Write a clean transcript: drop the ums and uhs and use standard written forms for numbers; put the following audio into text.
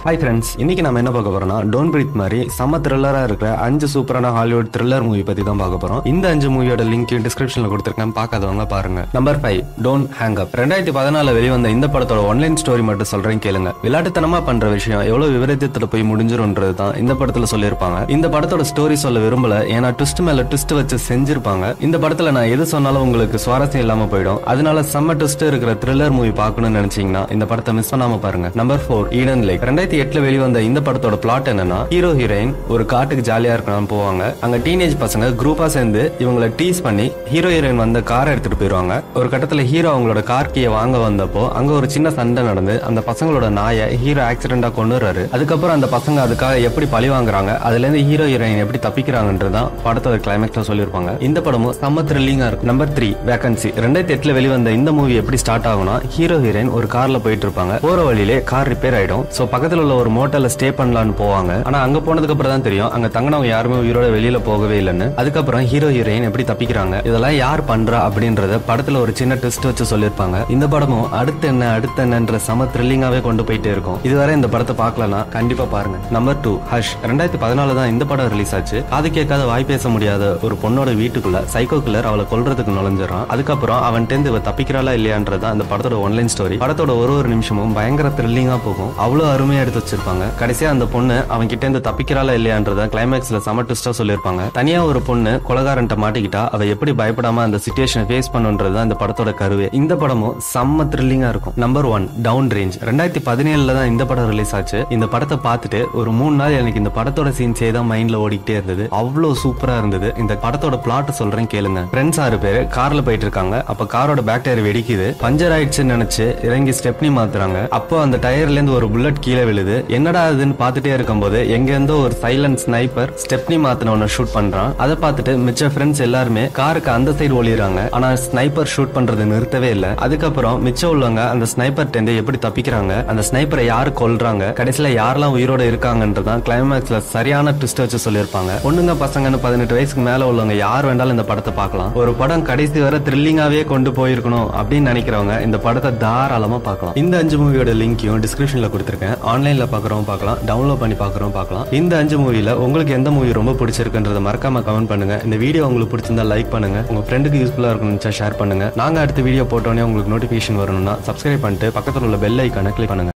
Hi friends, இன்னைக்கு நம்ம என்ன பார்க்க போறோம்னா டோன்ட் பிரீத் மாதிரி செம்ம த்ரில்லரா இருக்கிற 5 சூப்பரான ஹாலிவுட் த்ரில்லர் மூவி பத்தி தான் பார்க்க போறோம். இந்த 5 மூவியோட லிங்க் டிஸ்கிரிப்ஷன்ல கொடுத்திருக்கேன், பார்க்காதவங்க பாருங்க. நம்பர் 5 டோன்ட் ஹேங் அப். 2014 வெளிவந்த இந்த படத்தோட ஒன்லைன் ஸ்டோரி மட்டும் சொல்றேன் கேளுங்க. விளையாட்டுத்தனமா பண்ற விஷயம் எவ்வளவு விபரீதத்துல போய் முடிஞ்சிரும்ன்றது தான் இந்த படத்துல சொல்லியிருப்பாங்க. இந்த படத்தோட ஸ்டோரி சொல்ல விரும்பல, ஏன்னா ட்விஸ்ட் மேல ட்விஸ்ட் வச்சு செஞ்சிருப்பாங்க. இந்த படத்துல நான் எது சொன்னாலும் உங்களுக்கு சுவாரஸ்யம் இல்லாம போயிடும். அதனால செம்ம ட்விஸ்ட் இருக்கிற த்ரில்லர் மூவி பார்க்கணும்னு நினைச்சீங்கன்னா இந்த படத்தை மிஸ் பண்ணாம பாருங்க. Number 4 Eden lakh. 2008 வெளிவந்த இந்த படத்தோட பிளாட் என்னன்னா, ஹீரோ ஹீரோயின் ஒரு காட்டுக்கு ஜாலியா இருக்கலாம் போவாங்க. அங்க டீனேஜ் பசங்க குரூப்பா சேர்ந்து இவங்களை டீஸ் பண்ணி ஹீரோ ஹீரோயின் வந்த காரை எடுத்துட்டு போயிருவாங்க. ஒரு கட்டத்துல ஹீரோ அவங்களோட கார் கீயை வாங்க வந்தப்போ அங்க ஒரு சின்ன சண்டை நடந்து அந்த பசங்களோட நாயை ஹீரோ ஆக்சிடென்டா கொண்டுறாரு. அதுக்கப்புறம் அந்த பசங்க அதுக்காக எப்படி பழி வாங்குறாங்க, அதுல இருந்து ஹீரோ ஹீரோயின் எப்படி தப்பிக்கிறாங்கன்றதான் படத்தோட கிளைமேக்ஸ்ல சொல்லியிருப்பாங்க. இந்த படமும் செம்ம த்ரில்லிங்கா இருக்கும். Number 3 vacancy. 2008 வெளிவந்த இந்த மூவி எப்படி ஸ்டார்ட் ஆகும்னா, ஹீரோ ஹீரோயின் ஒரு கார்ல போயிட்டு இருப்பாங்க. போற வழியிலே கார் ரிப்பேர் ஆயிடும். சோ பக்கத்துல உள்ள ஒரு மோட்டல்ல ஸ்டே பண்ணலான்னு போவாங்க. ஆனா அங்க போனதுக்கு அப்புறம் தான் தெரியும் அங்க தங்கினவங்க யாருமே உயிரோட வெளியில போகவே இல்லைன்னு. அதுக்கப்புறம் ஹீரோ ஹீரோயின் எப்படி தப்பிக்கிறாங்க, இதெல்லாம் யார் பண்றா அப்படின்றத படத்துல ஒரு சின்ன ட்விஸ்ட் வச்சு சொல்லியிருப்பாங்க. இந்த படமும் அடுத்து என்னன்ற சம த்ரில்லிங்காவே கொண்டு போயிட்டே இருக்கும். இதுவரை இந்த படத்தை பார்க்கலன்னா கண்டிப்பா பாருங்க. Number 2 hush. 2014 தான் இந்த படம் ரிலீஸ் ஆச்சு. காது கேட்காத வாய் பேச முடியாத ஒரு பொண்ணோட வீட்டுக்குள்ள சைக்கோ கில்லர் அவளை கொல்றதுக்கு நுழைஞ்சிடறான். அதுக்கப்புறம் அவன் டெந்து இவ தப்பிக்கிறாளா இல்லையான்றதா அந்த படத்தோட ஒன்லைன் ஸ்டோரி. படத்தோட ஒரு நிமிஷமும் பயங்கர த்ரில்லிங்கா போகும். அவ்வளவு அருமையா எடுத்து வச்சிருப்பாங்க. கடைசியா அந்த பொண்ணு அவன் கிட்ட இருந்து தப்பிக்கிறாளா இல்லையான்றத கிளைமேக்ஸ்ல சம ட்விஸ்டா சொல்லியிருப்பாங்க. தனியா ஒரு பொண்ணு கொலகாரன்ட்ட மாட்டிக்கிட்டா அவ எப்படி பயப்படாம அந்த சிச்சுவேஷனை ஃபேஸ் பண்ணுன்றது இந்த படத்தோட கருவே. இந்த படமும் செம்ம த்ரில்லிங்கா இருக்கும். Number 1 down range. 2017 தான் இந்த படம் ரிலீஸ் ஆச்சு. இந்த படத்தை பார்த்துட்டு ஒரு 3 நாள் எனக்கு இந்த படத்தோட சீன்ஸே தான் மைண்ட்ல ஓடிக்கிட்டே இருந்தது. அவ்வளவு சூப்பரா இருந்தது. இந்த படத்தோட பிளாட் சொல்றேன் கேளுங்க. ஃப்ரெண்ட்ஸ் 6 பேர் கார்ல போயிட்டு இருக்காங்க. அப்ப காரோட பேக் டயர் வெடிக்குது. பஞ்சர் ஆயிடுச்சுன்னு நினைச்சு இறங்கி ஸ்டெப்னி மாத்துறாங்க. அப்போ அந்த டயர்ல இருந்து ஒரு புல்லட் கீழே விழுது. என்னடா அதுன்னு பார்த்துட்டே இருக்கும்போது எங்க இருந்தோ ஒரு சைலண்ட் ஸ்னைப்பர் ஸ்டெப்னி மாத்தினவன ஷூட் பண்றான். அதை பார்த்துட்டு மிச்ச ஃப்ரெண்ட்ஸ் எல்லாருமே காருக்கு அந்த சைடு ஒளிறாங்க. ஆனா ஸ்னைப்பர் ஷூட் பண்றது நிறுத்தவே இல்ல. அதுக்கப்புறம் மிச்சம் உள்ளவங்க அந்த ஸ்னைப்பர் டெந்து எப்படி தப்பிக்கிறாங்க, அந்த ஸ்னைப்பரை யாரு கொல்றாங்க, கடைசியில யாரெல்லாம் உயிரோட இருக்காங்கன்றதான் கிளைமேக்ஸ்ல சரியான ட்விஸ்ட் வச்சு சொல்லியிருப்பாங்க. பொண்ணுங்க பசங்கன்னு 18 வயசுக்கு மேல உள்ளவங்க யார் வேண்டாலும் இந்த படத்தை பார்க்கலாம். ஒரு படம் கடைசி வரை த்ரில்லிங்காவே கொண்டு போயிருக்கணும் அப்படின்னு நினைக்கிறவங்க இந்த படத்தை தாராளமா பார்க்கலாம். இந்த 5 மூவியோட லிங்கையும் டிஸ்கிரிப்ஷன்ல கொடுத்திருக்கேன். ஆன்லைன்ல பாக்குறவங்க பார்க்கலாம், டவுன்லோட் பண்ணி பாக்குறவங்க பார்க்கலாம். இந்த 5 மூவில உங்களுக்கு எந்த மூவி ரொம்ப பிடிச்சிருக்குன்றத மறக்காம கமெண்ட் பண்ணுங்க. இந்த வீடியோ உங்களுக்கு பிடிச்சிருந்தா லைக் பண்ணுங்க. உங்க ஃப்ரெண்டுக்கு யூஸ்ஃபுல்லா இருக்கணும்னு ஷேர் பண்ணுங்க. நாங்க அடுத்த வீடியோ போட்டோன்னே உங்களுக்கு நோட்டிபிகேஷன் வரணும்னா சப்ஸ்கிரைப் பண்ணிட்டு பக்கத்துல உள்ள பெல் ஐகானை கிளிக் பண்ணுங்க.